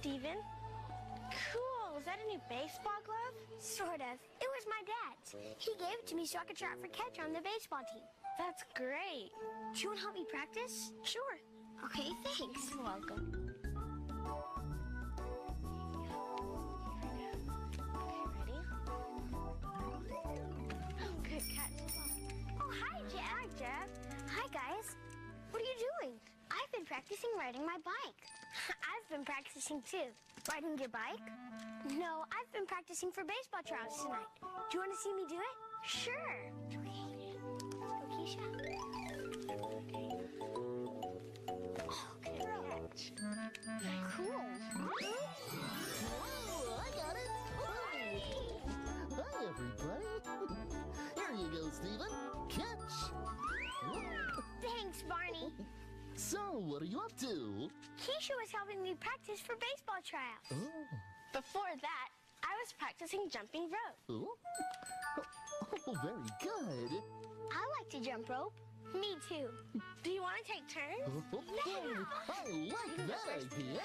Steven. Cool. Is that a new baseball glove? Sort of. It was my dad's. He gave it to me so I could try out for catcher on the baseball team. That's great. Do you want to help me practice? Sure. Okay, thanks. You're welcome. Good catch. Oh, hi, Jeff. Hi, Jeff. Hi, guys. What are you doing? I've been practicing riding my bike. I've been practicing too. Riding your bike? No, I've been practicing for baseball tryouts tonight. Do you want to see me do it? Sure. Okay. Let's go, Keisha. Oh, good catch. Cool. Whoa, I got it. Hi, everybody. Here you go, Steven. Catch. Thanks, Barney. So, what are you up to? Keisha was helping me practice for baseball tryouts. Oh, Before that, I was practicing jumping rope. oh, oh, very good. I like to jump rope. Me too. Do you want to take turns? Oh, I like that idea.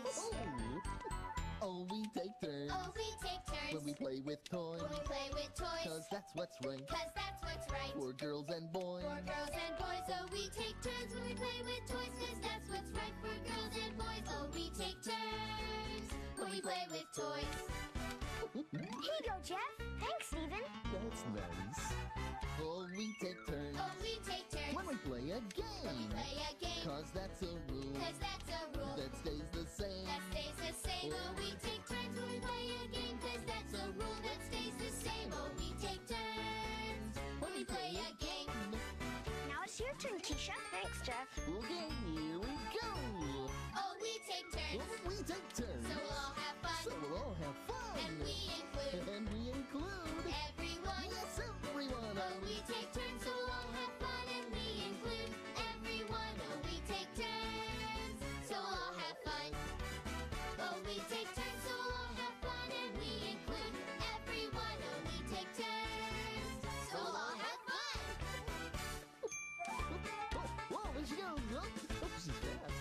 Oh, we take turns. Oh, we take turns When we play with toys. when we play with toys. Cause that's what's right. Cause that's what's right. For girls and boys. For girls and boys. Oh, we take turns when we play with toys. Cause that's what's right for girls and boys. Oh, we take turns when we play with toys. Here you go, Jeff. Thanks, Steven. That's nice. Oh, we take turns. Oh, we take turns When we play a when we game. play a game. Cause that's a rule. Cause that's a rule That stays the same. that stays the same. Oh, we take turns when we play a game. Cause that's a rule that stays the same. Oh, we take turns when we play a game. Now it's your turn, Keisha. Thanks, Jeff. Okay, here we go. Oh, we take turns Oh, we take turns. so we'll all have fun. So we'll all have fun. And we include And we include. everyone. Yes, everyone. Oh, we take turns so we'll all have fun. And we include everyone. Oh, we take turns so we'll all have fun. Oh, we take turns so we'll all have fun. And we include everyone. Oh, we take turns so we'll all have fun. Whoa, there she goes. Oh, she's fast.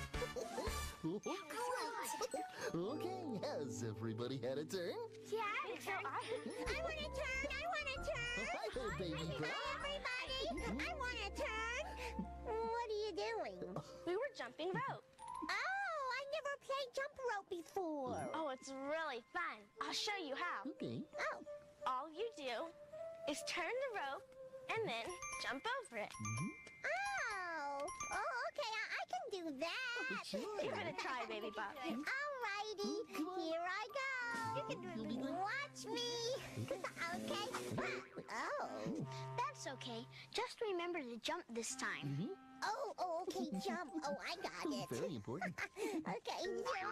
Okay, has everybody had a turn? Yeah, I want a turn. I want a turn. Hi there, baby girl. Hi, everybody. I want a turn. What are you doing? We were jumping rope. Oh, I never played jump rope before. Oh, it's really fun. I'll show you how. Okay. Oh, All you do is turn the rope and then jump over it. oh, okay. I can do that. Sure. Give it a try, baby Bob. Alrighty, here I go. You can do it. Watch me. Okay. Oh, that's okay. Just remember to jump this time. Oh, okay, jump. Oh, I got it. Very important. Okay,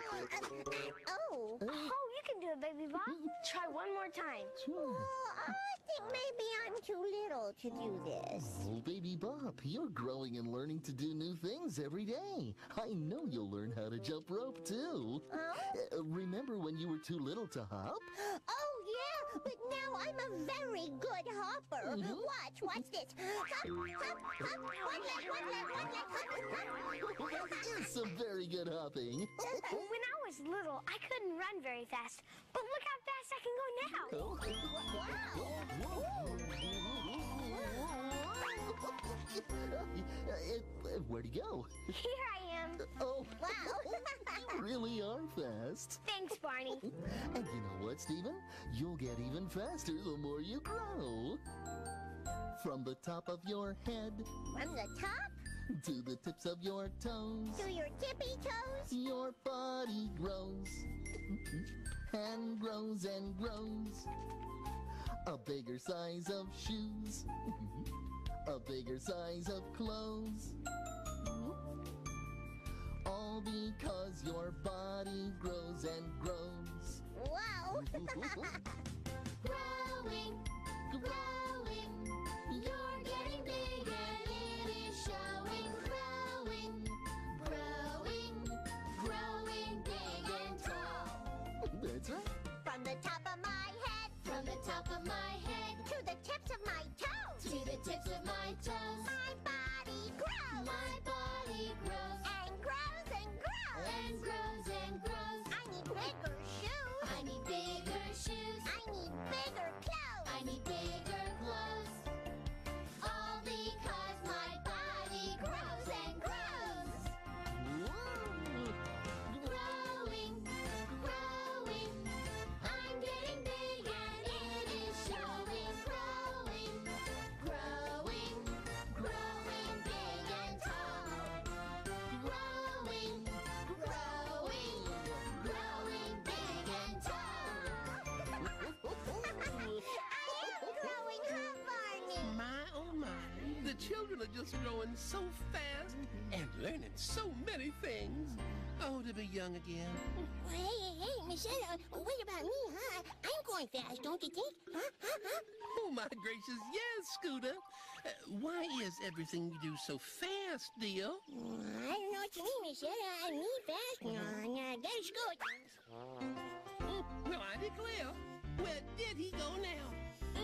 oh. Oh, you can do it, baby Bob. Try one more time. Sure. I think maybe I'm too little to do this. Oh, baby Bop, you're growing and learning to do new things every day. I know you'll learn how to jump rope, too. Remember when you were too little to hop? Oh, yeah, but now I'm a very good hopper. Watch this. Hop, hop, hop, one leg, hop, hop. It's some very good hopping. When I was little, I couldn't run very fast, but look how fast I can go now. Where'd he go? Here I am. Oh, Wow. you really are fast. Thanks, Barney. And you know what, Steven? You'll get even faster the more you grow. From the top of your head From the top to the tips of your toes, to your tippy toes. your body grows and grows and grows. A bigger size of shoes, a bigger size of clothes. All because your body grows and grows. Wow. Growing, growing, you're getting big and it is showing. Growing, growing, growing big and tall. That's right. From the top of my head From the top of my head to the tips of my toes. to the tips of my toes, My body grows. my body grows And grows and grows. and grows and grows. I need I need bigger clothes. I need bigger clothes. All because my body grows and grows. Growing, growing. I'm getting big and it is showing. Growing, growing, growing big and tall. Growing, growing, growing big and tall. I am growing, huh, Barney? My, oh my, the children are just growing so fast and learning so many things. Oh, to be young again. Hey, Michelle, what about me, huh? I'm going fast, don't you think? Huh? Oh, my gracious, yes, Scooter. Why is everything you do so fast, dear? I don't know what you mean, Michelle. I need fast. There's good. Well, I declare. Where did he go now?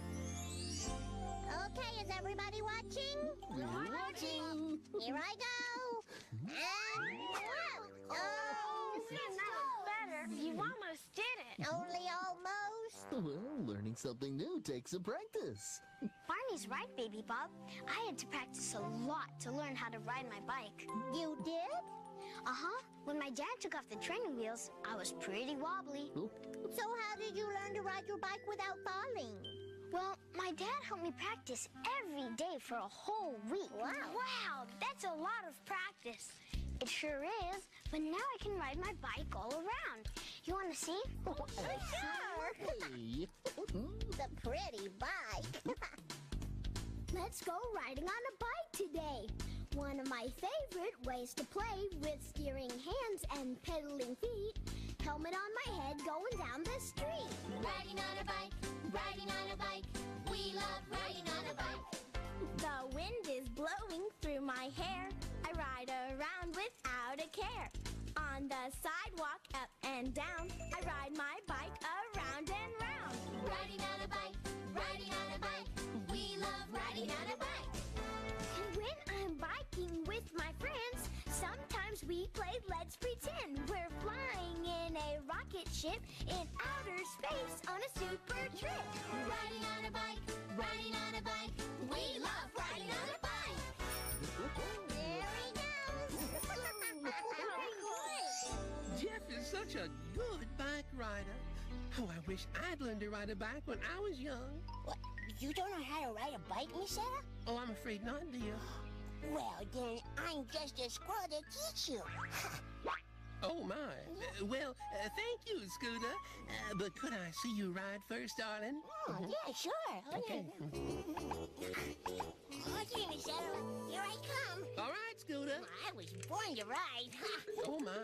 Okay, is everybody watching? We're watching. Here I go. And whoa! Oh, That's better. You almost did it. only almost. Well, learning something new takes some practice. Barney's right, Baby Bob. I had to practice a lot to learn how to ride my bike. You did? Uh-huh. When my dad took off the training wheels, I was pretty wobbly. Oh, So how did you learn to ride your bike without falling? Well, my dad helped me practice every day for a whole week. Wow. Wow, that's a lot of practice. It sure is, but now I can ride my bike all around. You want to see? Hey. The pretty bike. Let's go riding on a bike today. One of my favorite ways to play with steering hands and pedaling feet. Helmet on my head going down the street. Riding on a bike, riding on a bike. We love riding on a bike. The wind is blowing through my hair. I ride around without a care. On the sidewalk, up and down, I ride my bike around and round. Riding on a bike, riding on a bike. We love riding on a bike. And when I'm biking with my friends, sometimes we play Let's Pretend. We're flying in a rocket ship in outer space on a super trip. Riding on a bike, riding on a bike. We love riding on a bike. There he goes. Jeff is such a good bike rider. Oh, I wish I'd learned to ride a bike when I was young. What? You don't know how to ride a bike, Miss Sarah? Oh, I'm afraid not, dear. Well, then I'm just a squirrel to teach you. Oh, my. Thank you, Scooter. But could I see you ride first, darling? Oh, yeah, sure. Okay. Okay, Miss Sarah. Here I come. All right, Scooter. I was born to ride. Oh, my.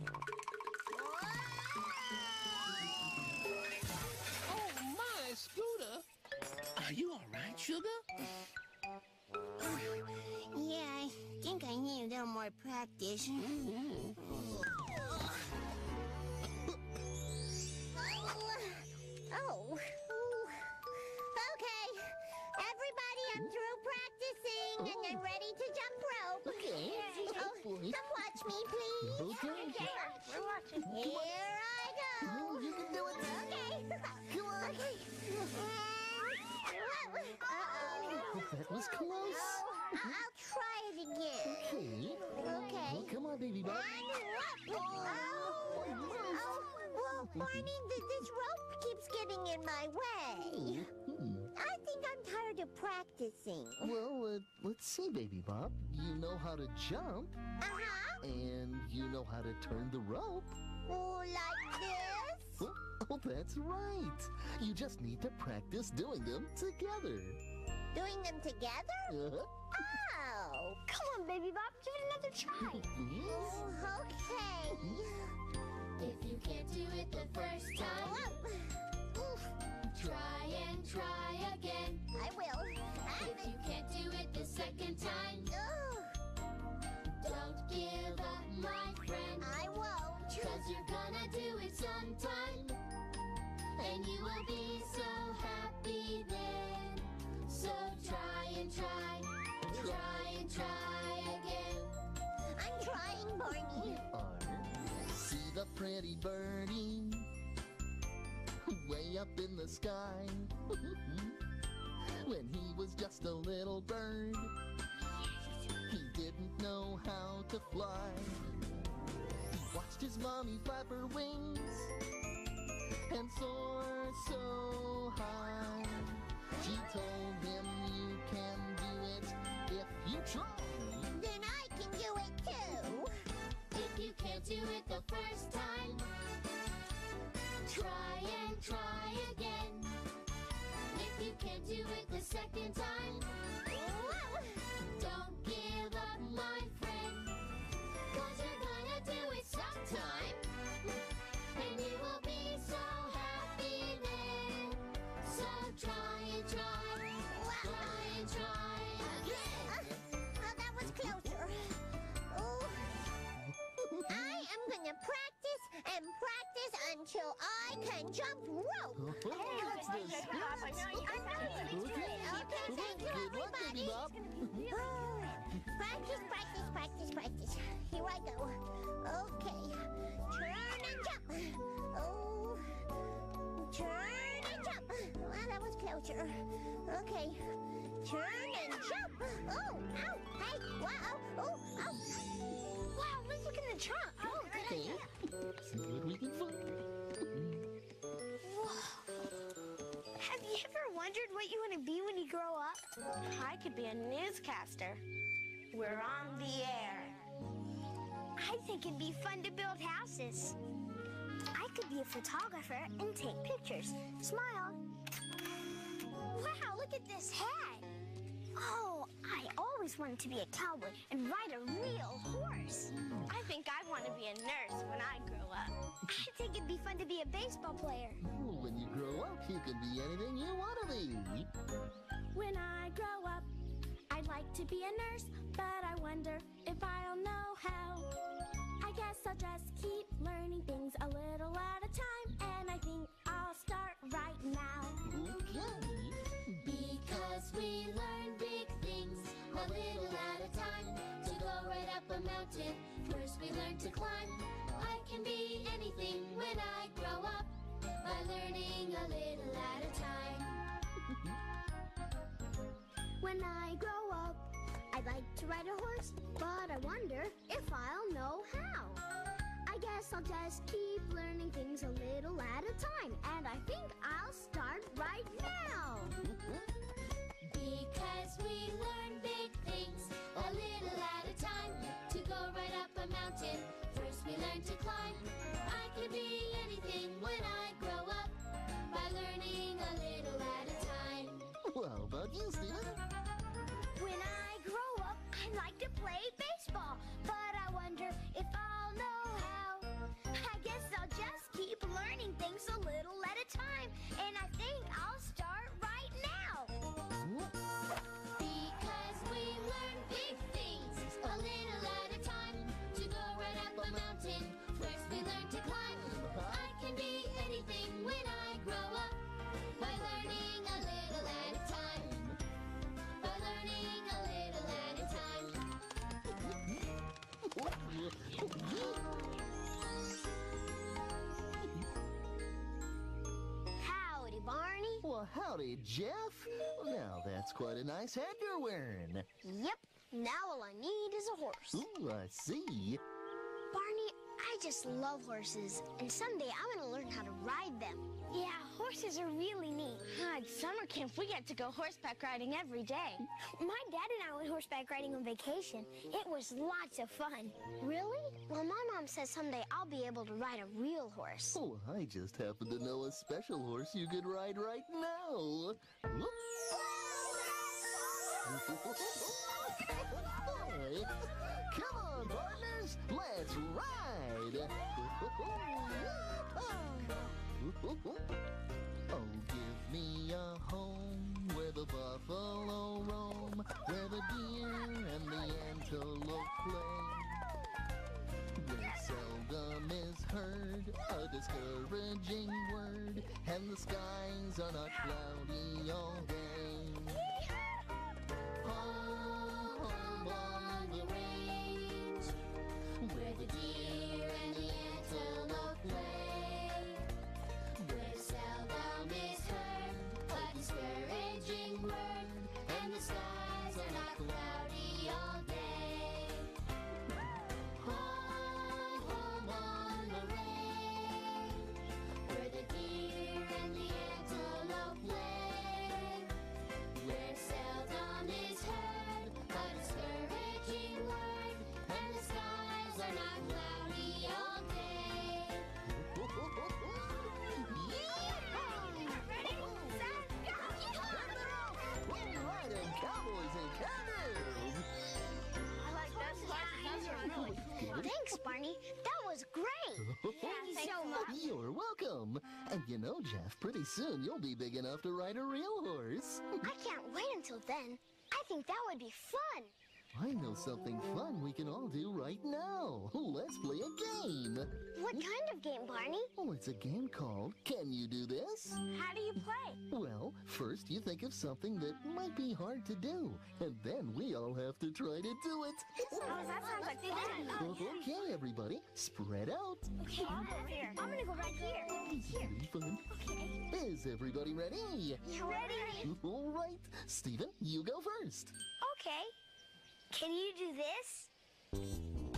Oh, my, Scooter. Are you all right, Sugar? Yeah, I think I need a little more practice. Oh. Okay. Everybody, I'm through practicing and I'm ready to jump rope. Okay. Oh, come watch me, please. Okay. We're watching. Here I go. Oh, you can do it. Okay. Come on. Okay. Uh-oh. That was close. Oh, I'll try it again. Okay. Okay. Well, come on, baby Bob. Well, Barney, this rope keeps getting in my way. I think I'm tired of practicing. Well, let's see, baby Bob. You know how to jump, Uh-huh. and you know how to turn the rope. Oh, like this? Oh, that's right. You just need to practice doing them together. Doing them together? Uh-huh. Oh. Come on, Baby Bob, give it another try. Please? Oh, okay. If you can't do it the first time, Oof. try and try again. I will. If you can't do it the second time, Oh, don't give up, my friend. I won't. 'Cause you're gonna do it sometime, and you will be so happy then. So try and try, try and try again. I'm trying, Barney. See the pretty birdie way up in the sky. When he was just a little bird, he didn't know how to fly. He watched his mommy flap her wings and soar so high. She told him, you can do it if you try. Then I can do it too. If you can't do it the first time, try and try again. If you can't do it the second time, Whoa. don't give up, my friend. 'Cause you're gonna do it sometime, and you will be so happy then. So try and try, try and try again. Oh, that was closer. Oh. I am gonna practice and practice until I can jump rope. That's the spirit. Okay, thank you, Good luck, baby everybody. Bob. Practice, practice, practice, practice. Here I go. Okay. Turn and jump. Oh. Turn and jump. Well, that was closer. Okay. Turn and jump. Oh, ow. Hey, wow. Oh, oh. Wow, let's look in the trunk. Oh, good Okay. idea. See what we can find. Have you ever wondered what you want to be when you grow up? I could be a newscaster. We're on the air. I think it'd be fun to build houses. I could be a photographer and take pictures. Smile. Wow, look at this hat. Oh, I always wanted to be a cowboy and ride a real horse. I think I want to be a nurse when I grow up. I think it'd be fun to be a baseball player. Well, when you grow up, you can be anything you want to be. When I grow up, I'd like to be a nurse, but I wonder if I'll know how. I guess I'll just keep learning things a little at a time, and I think I'll start right now. Okay. Because we learn big things a little at a time. To go right up a mountain, first we learn to climb. I can be anything when I grow up by learning a little at a time. When I grow up, I'd like to ride a horse, but I wonder if I'll know how. I guess I'll just keep learning things a little at a time, and I think I'll start right now. Because we learn big things a little at a time. To go right up a mountain, first we learn to climb. I can be anything when I grow up by learning a little at a time. Well, how about you, Steven? When I grow up, I'd like to play baseball, but I wonder if I'll know how. I guess I'll just keep learning things a little at a time, and I think I'll start right now. Because we learn big things a little at a time. To go right up a mountain, first we learn to climb. I can be anything when I grow up by learning a little at a time. By learning a little at a time. Howdy, Barney. Well, howdy, Jeff. Now, that's quite a nice hat you're wearing. Yep, now all I need is a horse. Ooh, I see. Barney, I just love horses, and someday I want to learn how to ride them. Yeah, horses are really neat. At summer camp, we get to go horseback riding every day. My dad and I went horseback riding on vacation. It was lots of fun. Really? Well, my mom says someday I'll be able to ride a real horse. Oh, I just happen to know a special horse you could ride right now. Come on, partners, let's ride. Oh, give me a home where the buffalo roam, where the deer and the antelope play, where seldom is heard a discouraging word, and the skies are not cloudy all day. Home, home on the range, Where the deer and the antelope play. Where seldom was great. Thank you so much. You're welcome. And you know, Jeff, pretty soon you'll be big enough to ride a real horse. I can't wait until then. I think that would be fun. I know something fun we can all do right now. Let's play a game. What kind of game, Barney? Oh, it's a game called Can You Do This? How do you play? Well, first you think of something that might be hard to do, and then we all have to try to do it. Oh, that sounds like fun. Okay, everybody, spread out. Okay, I'm gonna go right here. Here. Fun. Okay. Is everybody ready? Ready? All right. Steven, you go first. Okay. Can you do this?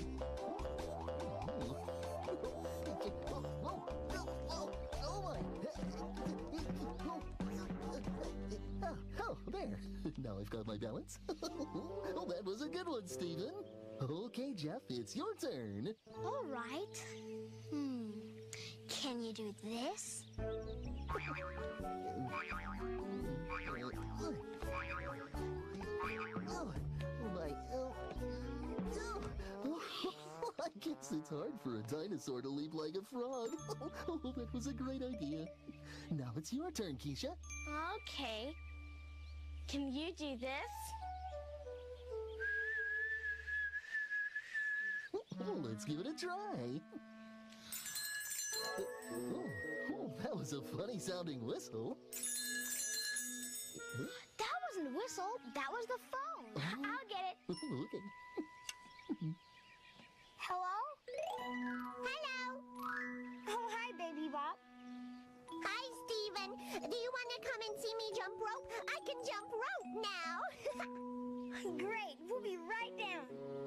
Oh, there. Now I've got my balance. Oh, that was a good one, Steven. Okay, Jeff, it's your turn. All right. Can you do this? I guess it's hard for a dinosaur to leap like a frog. Oh, that was a great idea. Now it's your turn, Keisha. Okay. Can you do this? Let's give it a try. Oh, that was a funny sounding whistle. That wasn't a whistle. That was the phone. I'll get it. Okay. Hello? Hello. Oh, hi, Baby Bop. Hi, Steven. Do you want to come and see me jump rope? I can jump rope now. Great. We'll be right down.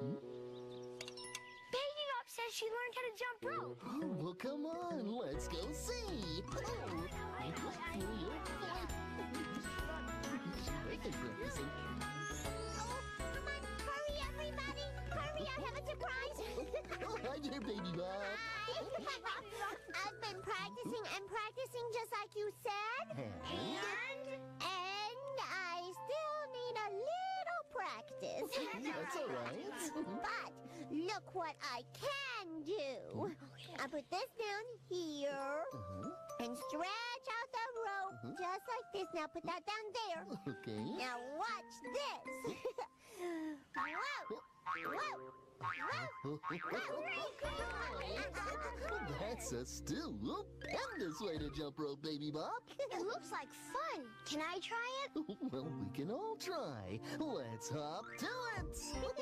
Baby Bop says she learned how to jump rope. Oh, well, come on. Let's go see. Practicing. Come on, hurry, everybody. Hurry, I have a surprise. Oh, hi there, Baby Bop. Hi. I've been practicing and practicing just like you said. And? And I still need a little practice. That's all right. But look what I can do. I put this down here and stretch out the rope just like this. Now put that down there. Okay. Now watch this. Whoa! Whoa! Whoa! That's a still stupendous way to jump rope, Baby Bop. It looks like fun. Can I try it? Well, we can all try. Let's hop to it.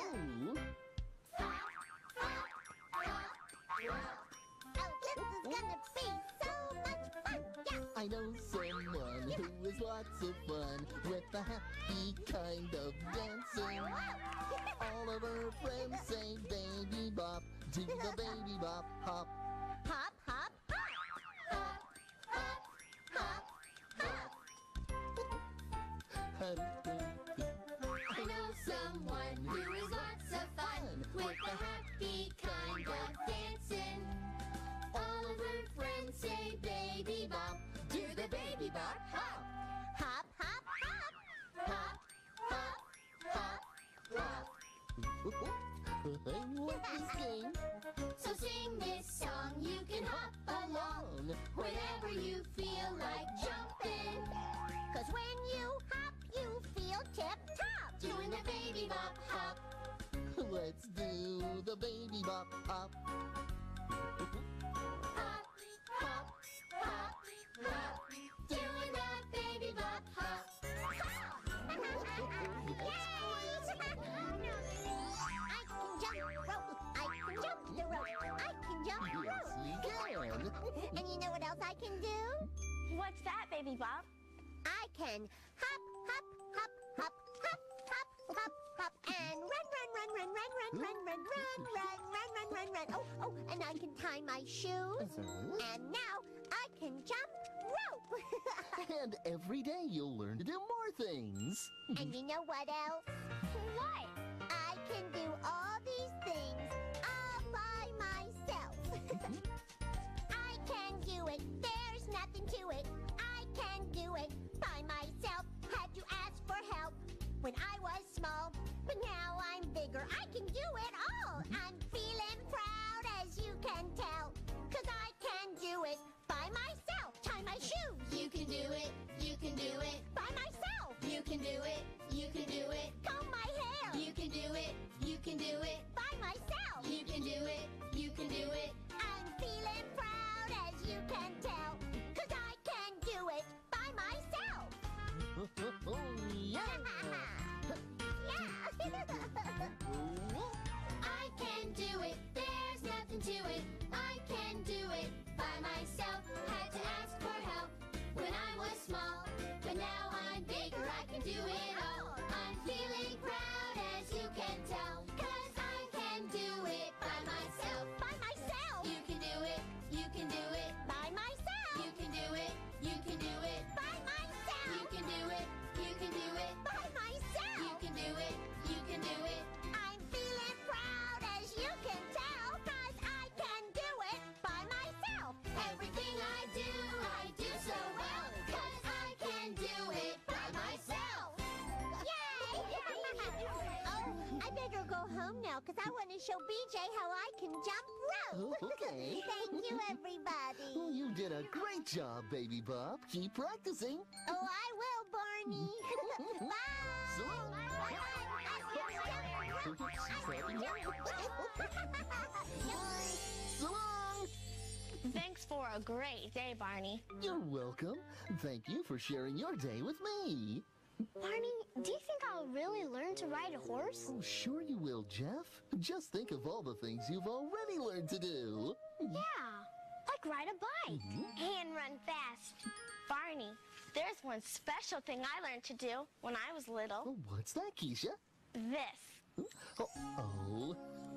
Oh, this is gonna be so much fun! Yeah! I know someone who is lots of fun with a happy kind of dancing. All of her friends say Baby Bop, do the Baby Bop hop. Hop, hop, hop! Hop, hop, hop, hop! I know someone who is lots of fun with a happy kind of dancing. All of her friends say Baby Bop, do the Baby Bop hop. Hop, hop, hop! Hop, hop, hop, hop. I love this game. So sing this song, you can hop along whenever you feel like jumping. 'Cause when you hop, you feel tip-top! Doing the Baby Bop hop. Let's do the Baby Bop hop. Hop, hop, hop, hop. Doing the Baby Bop hop. I can jump rope! Yes, you can. And you know what else I can do? What's that, Baby Bop? I can hop, hop, hop, hop, hop, hop, hop, hop, and run, Oh, and I can tie my shoes. And now I can jump rope. And every day you'll learn to do more things. And you know what else? What? I can do all these things all by myself. I can do it. There's nothing to it. I can do it by myself. Had to ask for help when I was small, but now I'm bigger. I can do it all. I'm feeling proud, as you can tell. it, you can do it. I'm feeling proud, as you can tell, 'cause I can do it by myself. Yeah. I can do it, there's nothing to it. I can do it by myself. Had to ask for help when I was small, but now I'm bigger, I can do it all. I'm feeling proud, as you can tell, 'cause I can do it by myself. By myself. You can do it, you can do it. By myself. You can do it, you can do it. By myself. You can do it, you can do it. By myself. You can do it, you can do it. I'm feeling proud, as you can tell, 'cause I can do it by myself. Everything I do so well, 'cause I can do it by myself. Yay! Oh, I better go home now, 'cause I want to show BJ how I can jump rope. Oh, okay. Thank you, everybody. Oh, you did a great job, Baby Bop. Keep practicing. Oh, I will, Barney. Bye. So long. So long. Thanks for a great day, Barney. You're welcome. Thank you for sharing your day with me. Barney, do you think I'll really learn to ride a horse? Oh, sure you will, Jeff. Just think of all the things you've already learned to do. Yeah, like ride a bike. And run fast. Barney, there's one special thing I learned to do when I was little. Oh, what's that, Keisha? This. Oh.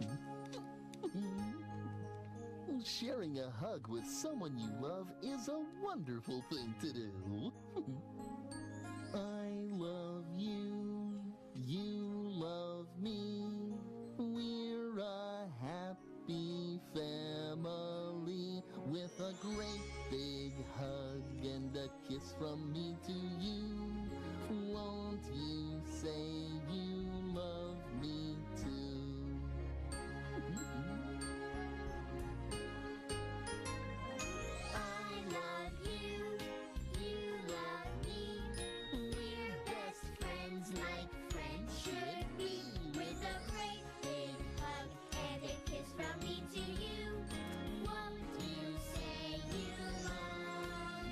Sharing a hug with someone you love is a wonderful thing to do. I love you, you love me. We're a happy family with a great big hug and a kiss from me to you. Won't you say you love me too? I love you, you love me. We're best friends like friends should be. With a great big hug and a kiss from me to you. Won't you say you love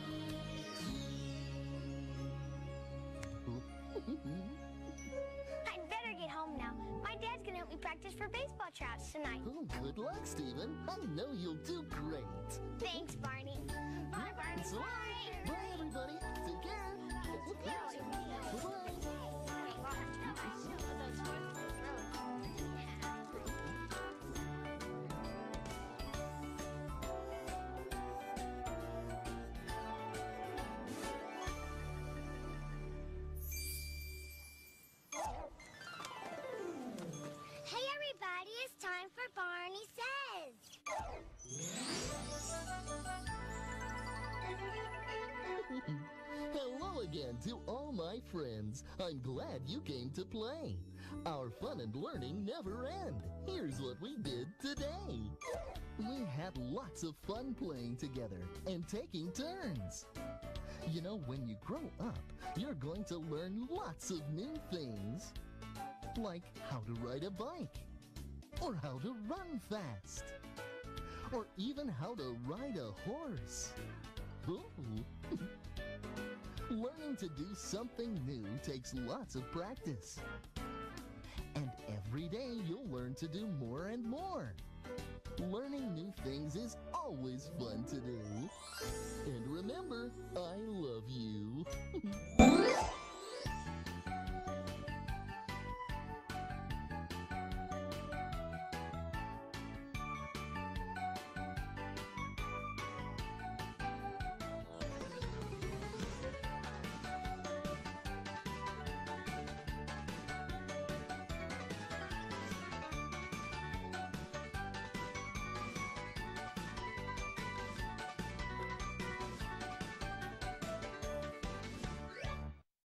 me? I'd better get home now. My dad's gonna help me practice for baseball tryouts tonight. Oh, good luck, Stephen. I know you'll do great. Thanks, Barney. Bye, Barney. So long. Bye, everybody. Take care. Bye-bye. Hey, everybody, it's time for Barney Says. Hello again to all my friends. I'm glad you came to play. Our fun and learning never end. Here's what we did today. We had lots of fun playing together and taking turns. You know, when you grow up, you're going to learn lots of new things. Like how to ride a bike, or how to run fast, or even how to ride a horse. Ooh. Learning to do something new takes lots of practice. And every day you'll learn to do more and more. Learning new things is always fun to do. And remember, I love you.